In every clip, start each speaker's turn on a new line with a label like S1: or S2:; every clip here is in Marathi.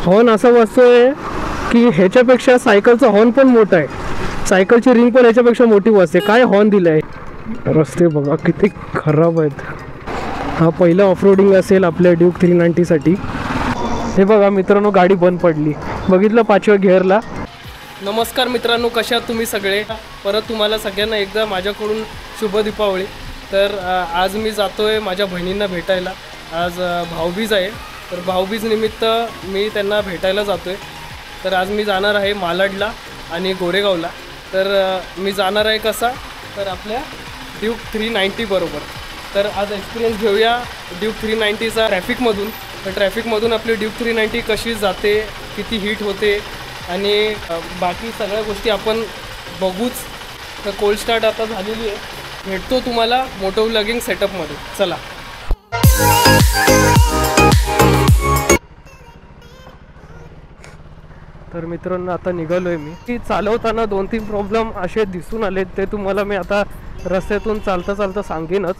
S1: हॉर्न असा वाजतोय की ह्याच्यापेक्षा सायकलचा हॉर्न पण मोठा आहे. सायकलची रिंग पण ह्याच्यापेक्षा मोठी वाजते. काय हॉर्न दिलाय. रस्ते बघा किती खराब आहेत. हा पहिला ऑफरोडिंग असेल आपल्या ड्यूक 390 साठी. हे बघा मित्रांनो, गाडी बंद पडली. बघितलं 5व्या गिअरला. नमस्कार मित्रांनो, कशा आहात तुम्ही सगळे. परत तुम्हाला सगळ्यांना एकदा माझ्याकडून शुभ दीपावली. तर आज मी जातोय माझ्या बहिणींना भेटायला. आज भाऊबीज आहे, तर भाऊबीज निमित्त मी त्यांना भेटायला जातोय. तर आज मी जाणार आहे मालाडला आणि गोरेगावला. तर मी जाणार आहे कसा, तर आपल्या ड्यूक 390 बरोबर. तर आज एक्सपिरियन्स घेऊया ड्यूक 390चा ट्रॅफिकमधून. तर ट्रॅफिकमधून आपली ड्यूक 390 कशी जाते, किती हीट होते आणि बाकी सगळ्या गोष्टी आपण बघूच. तर कोल्ड स्टार्ट आता झालेली आहे. भेटतो तुम्हाला मोटो व्लॉगिंग सेटअपमध्ये. चला. तर मित्रांनो, आता निघालो आहे मी. की चालवताना 2-3 प्रॉब्लेम असे दिसून आले, ते तुम्हाला मी आता रस्त्यातून चालता चालता सांगेनच.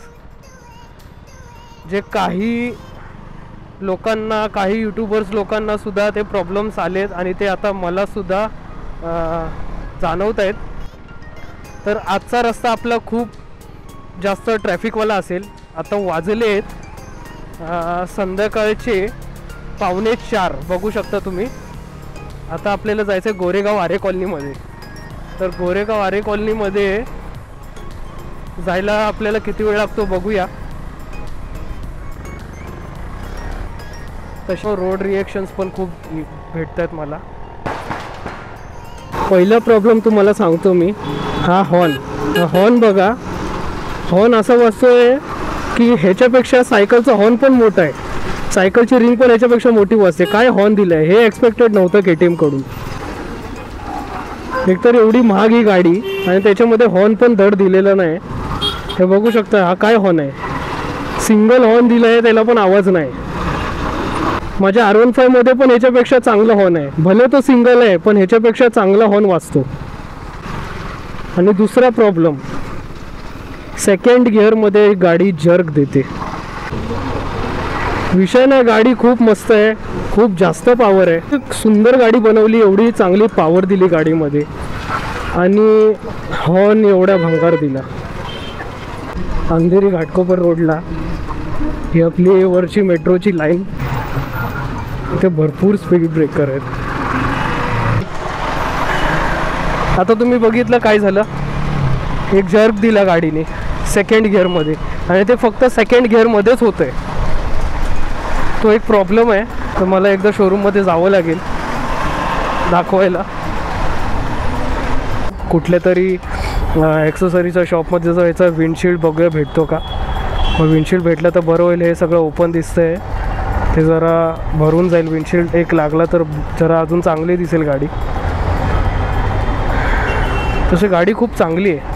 S1: जे काही लोकांना, काही यूट्यूबर्स लोकांना सुद्धा ते प्रॉब्लेम्स आलेत आणि ते आता मला सुद्धा जाणवत आहेत. तर आजचा रस्ता आपला खूप जास्त ट्रॅफिकवाला असेल. आता वाजले आहेत संध्याकाळचे 3:45 बघू शकता तुम्ही. आता आपल्याला जायचं आहे गोरेगाव आरे कॉलनीमध्ये. तर गोरेगाव आरे कॉलनीमध्ये जायला आपल्याला किती वेळ लागतो बघूया. तसे रोड रिएक्शन्स पण खूप भेटत आहेत मला. पहिला प्रॉब्लेम तुम्हाला सांगतो मी. हा हॉर्न बघा. हॉर्न असा वाजतोय की ह्याच्यापेक्षा सायकलचा हॉर्न पण मोठा आहे. सायकलची रिंग पण ह्याच्यापेक्षा मोठी वाजते. काय हॉर्न दिलाय, हे एक्सपेक्टेड नव्हतं KTM कडून. एकतर एवढी महाग ही गाडी आणि त्याच्यामध्ये हॉर्न पण धड दिलेला नाही. हे बघू शकता, हा काय हॉर्न आहे. सिंगल हॉर्न दिलाय, त्याला पण आवाज नाही. माझ्या R15 मध्ये पण ह्याच्यापेक्षा चांगला हॉर्न आहे. भले तो सिंगल आहे, पण ह्याच्यापेक्षा चांगला हॉर्न वाजतो. आणि दुसरा प्रॉब्लेम, सेकंड गिअरमध्ये गाडी जर्क देते. विषय नाही, गाडी खूप मस्त आहे, खूप जास्त पॉवर आहे. सुंदर गाडी बनवली, एवढी चांगली पॉवर दिली गाडीमध्ये आणि हॉर्न एवढा भंगार दिला. अंधेरी घाटकोपर रोडला ही आपली वरची मेट्रोची लाईन. इथे भरपूर स्पीड ब्रेकर आहेत. आता तुम्ही बघितलं काय झालं. एक जर्क दिला गाडीने सेकंड गिअरमध्ये आणि ते फक्त सेकंड गिअरमध्येच होतं आहे. तो एक प्रॉब्लेम आहे. तर मला एकदा शोरूममध्ये जावं लागेल दाखवायला. कुठल्या तरी ॲक्सेसरीच्या शॉपमध्ये जायचा, विंडशील्ड बघूया भेटतो का. मग विंडशील्ड भेटलं तर बरं होईल. हे सगळं ओपन दिसतंय, ते जरा भरून जाईल. विंडशील्ड एक लागला तर जरा अजून चांगली दिसेल गाडी. तशी गाडी खूप चांगली आहे.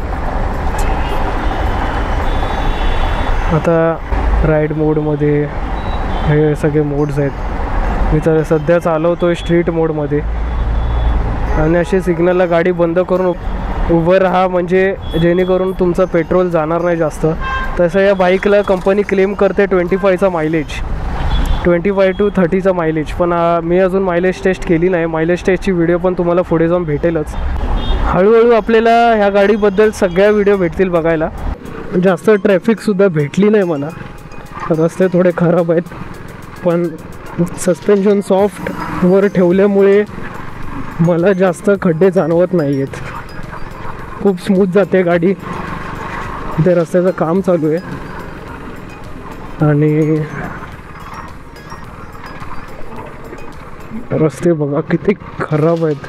S1: आता राईड मोडमध्ये हे सगळे मोड्स आहेत. मी तर सध्या चालवतो आहे स्ट्रीट मोडमध्ये. आणि असे सिग्नलला गाडी बंद करून उभं राहा, म्हणजे जेणेकरून तुमचं पेट्रोल जाणार नाही जास्त. तसं या बाईकला कंपनी क्लेम करते 25चा मायलेज, 25 to 30चा मायलेज. पण मी अजून मायलेज टेस्ट केली नाही. मायलेज टेस्टची व्हिडिओ पण तुम्हाला पुढे जाऊन भेटेलच. हळूहळू आपल्याला ह्या गाडीबद्दल सगळ्या व्हिडिओ भेटतील बघायला. जास्त ट्रॅफिकसुद्धा भेटली नाही मला. रस्ते थोडे खराब आहेत, पण सस्पेन्शन सॉफ्टवर ठेवल्यामुळे मला जास्त खड्डे जाणवत नाही आहेत. खूप स्मूथ जाते गाडी. इथे रस्त्याचं काम चालू आहे आणि रस्ते बघा किती खराब आहेत.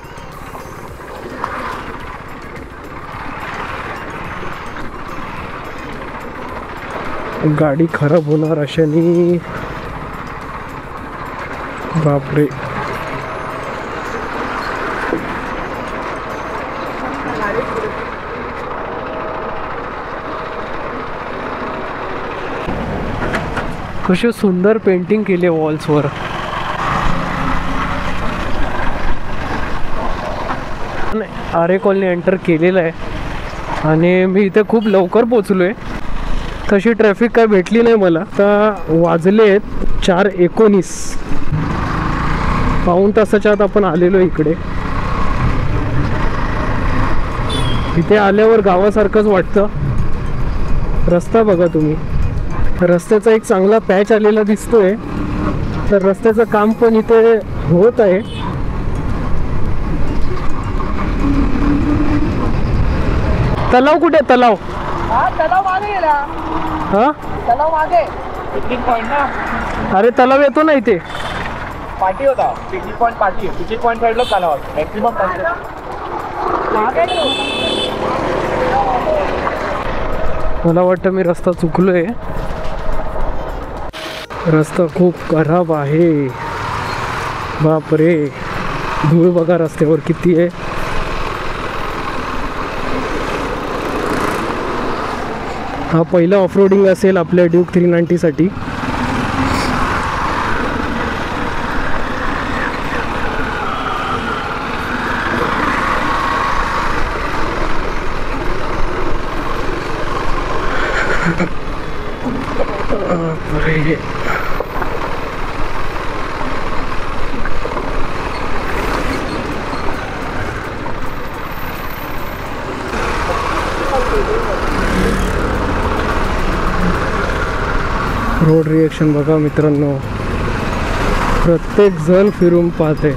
S1: गाडी खराब होणार अशाने. बापरे. कशी सुंदर पेंटिंग केली वॉल्सवर. आरे कॉलनी एंटर केलेलं आहे आणि मी इथे खूप लवकर पोचलो आहे. तशी ट्रॅफिक काय भेटली नाही मला. आता वाजले 4:19. पाऊण तासाच्या आत आपण आलेलो इकडे. इथे आल्यावर गावासारखंच वाटतं. रस्ता बघा तुम्ही, रस्त्याचा एक चांगला पॅच आलेला दिसतोय. तर रस्त्याचं काम पण इथे होत आहे. तलाव कुठे? तलाव
S2: तलाव मागे गेला.
S1: हा
S2: तलाव मागे पिकनिक पॉइंट ना.
S1: अरे तलाव येतो ना इथे.
S2: पार्टी होता picnic point. Party picnic point साईडला तलाव मॅक्सिमम
S1: मला वाटतं मी रस्ता चुकलोय. रस्ता खूप खराब आहे. बापरे, धूळ बघा रस्त्यावर किती आहे. हा पहिला ऑफरोडिंग असेल आपल्या ड्यूक 390 साठी. रोड रिएक्शन बघा मित्रांनो, प्रत्येक जण फिरून पाहते.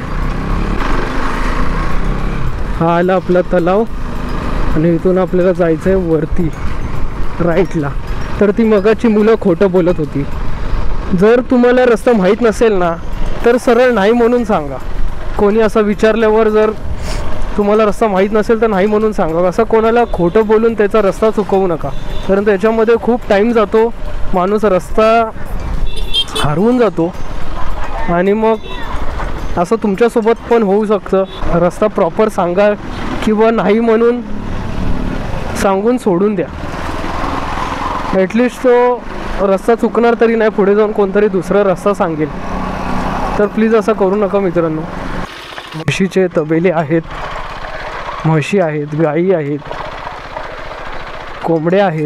S1: हा आला आपला तलाव आणि इथून आपल्याला जायचं आहे वरती राईटला. तर ती मगाची मुलं खोटं बोलत होती. जर तुम्हाला रस्ता माहीत नसेल ना तर सरळ नाही म्हणून सांगा. कोणी असं विचारल्यावर जर तुम्हाला रस्ता माहीत नसेल तर नाही म्हणून सांगा. असं कोणाला खोटं बोलून त्याचा रस्ता चुकवू नका, कारण त्याच्यामध्ये खूप टाईम जातो. माणूस रस्ता हरवून जातो आणि मग असं तुमच्यासोबत पण होऊ शकतं. रस्ता प्रॉपर सांगा किंवा नाही म्हणून सांगून सोडून द्या. ॲटलिस्ट तो रस्ता चुकणार तरी नाही, पुढे जाऊन कोणतरी दुसरा रस्ता सांगेल. तर प्लीज असं करू नका मित्रांनो. म्हशीचे तबेले आहेत, म्हशी आहेत, गाई आहेत, कोंबड्या आहेत.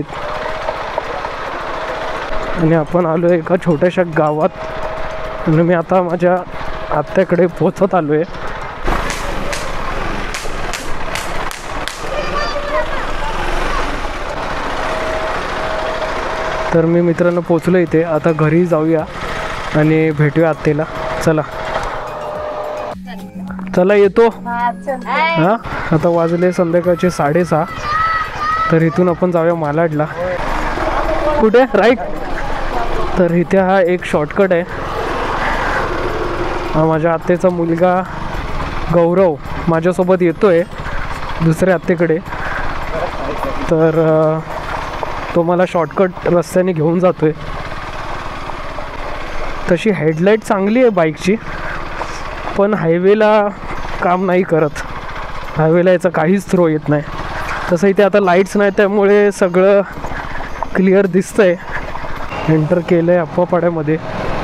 S1: आणि आपण आलो आहे एका छोट्याशा गावात आणि मी आता माझ्या आत्याकडे पोचत आलो आहे. तर मी मित्रांनो पोचलो इथे. आता घरी जाऊया आणि भेटूया आत्याला. चला चला येतो. हां, आता वाजले संध्याकाळचे 6:30. तर इथून आपण जाऊया मालाडला. कुठे? राईट. तर इथे हा एक शॉर्टकट आहे. हा माझ्या आत्याचा मुलगा गौरव माझ्यासोबत येतो आहे दुसऱ्या आत्तेकडे. तर तो मला शॉर्टकट रस्त्याने घेऊन जातो आहे. तशी हेडलाईट चांगली आहे बाईकची, पण हायवेला काम नाही करत. हायवेला याचा काहीच थ्रो येत नाही. तसं इथे आता लाईट्स नाही त्यामुळे सगळं क्लिअर दिसतंय. एंटर केलं आहे अप्पापाड्यामध्ये.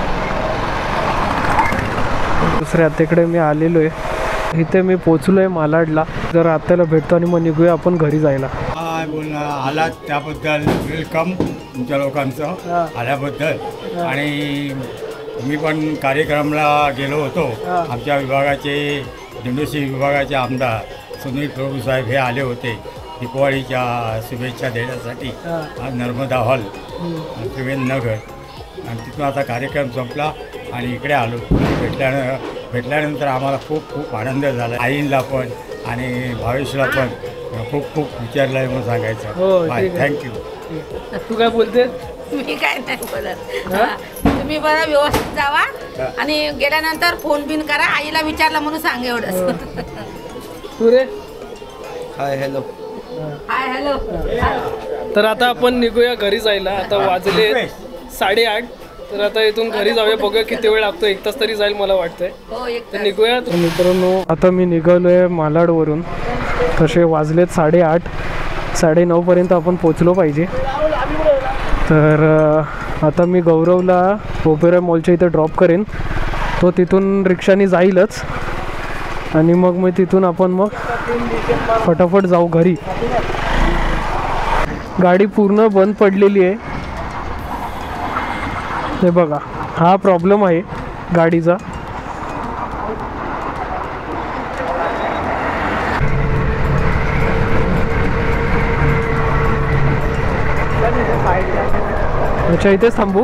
S1: दुसऱ्या आत्याकडे मी आलेलो आहे. इथे मी पोचलो आहे मालाडला. जर आत्याला भेटतो आणि मग निघूया आपण घरी जायला.
S3: आलात त्याबद्दल वेलकम तुमच्या लोकांचं आल्याबद्दल. आणि मी पण कार्यक्रमाला गेलो होतो. आमच्या विभागाचे दिंडोशी विभागाचे आमदार सुनील प्रभू साहेब हे आले होते दिवाळीच्या शुभेच्छा देण्यासाठी. नर्मदा हॉल त्रिवेंद्रनगर. आणि तिथून आता कार्यक्रम संपला आणि इकडे आलो. भेटल्यानंतर आम्हाला खूप आनंद झाला. आईंला पण आणि भावेशला पण खूप विचारलं आहे म्हणून सांगायचं. Bye, thank you.
S1: तू काय बोलते?
S4: मी काय नाही बोलत. तुम्ही बरं व्यवस्थित जावा आणि गेल्यानंतर फोन बिन करा. आईला विचारलं म्हणून सांग एवढंच.
S1: तू रे?
S3: Hi hello.
S4: Hi hello.
S1: तर आता आपण निघूया घरी जायला. आता वाजले 8:30. तर आता इथून घरी जाऊया. बघूया किती वेळ लागतो. 1 तास तरी जाईल मला वाटतंय.
S4: हो, एक
S1: तर निघूया मित्रांनो. आता मी निघालोय मालाडवरून. तसे वाजलेत 8:30. 9:30 पर्यंत आपण पोचलो पाहिजे. तर आता मी गौरवला ओपेरा मॉलच्या इथे ड्रॉप करेन. तो तिथून रिक्षाने जाईलच आणि मग मी तिथून आपण मग फटाफट जाऊ घरी. गाडी पूर्ण बंद पडलेली आहे. हे बघा, हा प्रॉब्लेम आहे गाडीचा. अच्छा इथेच थांबू.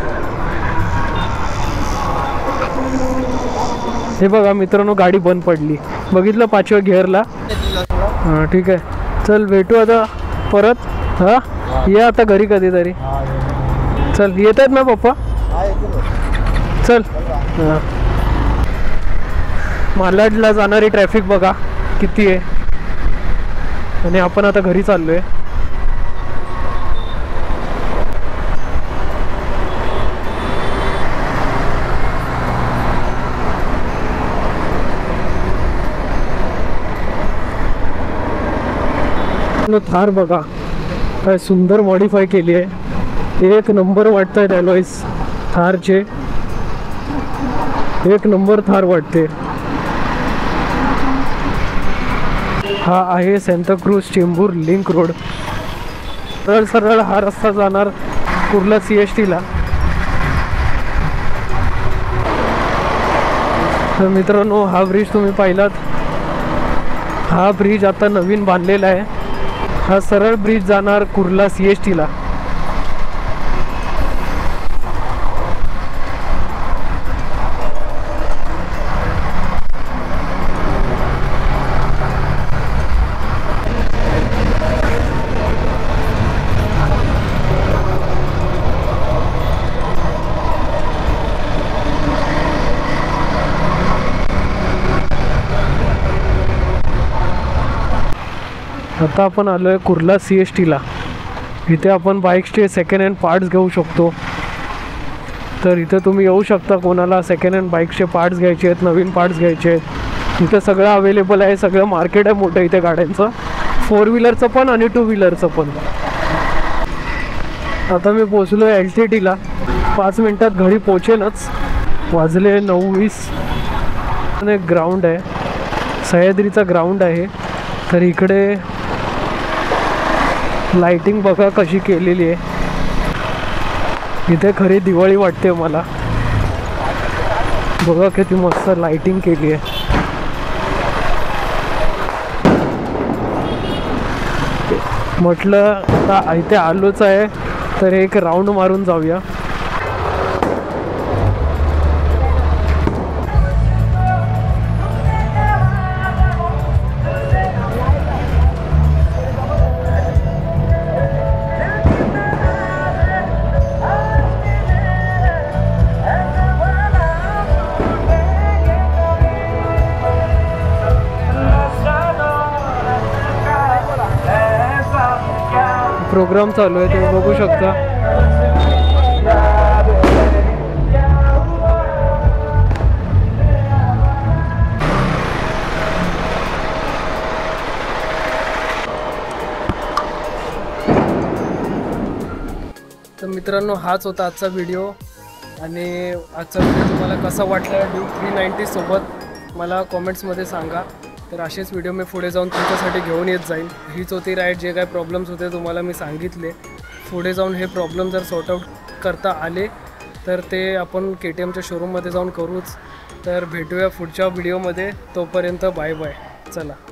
S1: हे बघा मित्रांनो गाडी बंद पडली, बघितलं 5व्या गिअरला. हां ठीक आहे, चल भेटू आता परत. हां ये आता घरी कधीतरी. चल येत आहेत ना पप्पा. चल. हां मालाडला जाणारी ट्रॅफिक बघा किती आहे, आणि आपण आता घरी चाललोय. थार बघा काय सुंदर मॉडिफाय केली आहे, एक नंबर वाटत आहेत अलॉईज थारचे, एक नंबर थार वाटते. हा आहे सांताक्रूझ चेंबूर लिंक रोड. सरळ सरळ हा रस्ता जाणार कुर्ला CSTला. तर मित्रांनो हा ब्रिज तुम्ही पाहिलात, हा ब्रिज आता नवीन बांधलेला आहे. हा सरळ ब्रिज जाणार कुर्ला CSTला. आता आपण आलो आहे कुर्ला CSTला. इथे आपण बाईक्सचे सेकंड हँड पार्ट्स घेऊ शकतो. तर इथे तुम्ही येऊ शकता, कोणाला सेकंड हँड बाईक्सचे पार्ट्स घ्यायचे आहेत, नवीन पार्ट्स घ्यायचे आहेत. इथे सगळं अवेलेबल आहे, सगळं मार्केट आहे मोठं इथे गाड्यांचं, 4 व्हीलरचं पण आणि 2 व्हीलरचं पण. आता मी पोचलो आहे LTTला, 5 मिनटात घरी पोचेनच. वाजले 9:20. एक ग्राउंड आहे, सह्याद्रीचा ग्राउंड आहे. तर इकडे लाइटिंग बघा कशी केलेली आहे, इथे खरी दिवाळी वाटते मला. बघा किती मस्त लाइटिंग केली आहे. म्हटलं आता इथे आलोच आहे तर एक राऊंड मारून जाऊया. प्रोग्राम चालू आहे तुम्ही बघू शकता. तर मित्रांनो हाच होता आजचा व्हिडिओ, आणि आजचा व्हिडिओ तुम्हाला कसा वाटला ड्यूक 390 सोबत मला कॉमेंट्समध्ये सांगा. तर असेच व्हिडिओ मी पुढे जाऊन तुमच्यासाठी घेऊन येत जाईल. हीच होती राईड, जे काय प्रॉब्लेम्स होते तुम्हाला मी सांगितले. पुढे जाऊन हे प्रॉब्लेम जर सॉर्ट आऊट करता आले तर ते आपण KTMच्या शोरूममध्ये जाऊन करूच. तर भेटूया पुढच्या व्हिडिओमध्ये, तोपर्यंत बाय बाय. चला.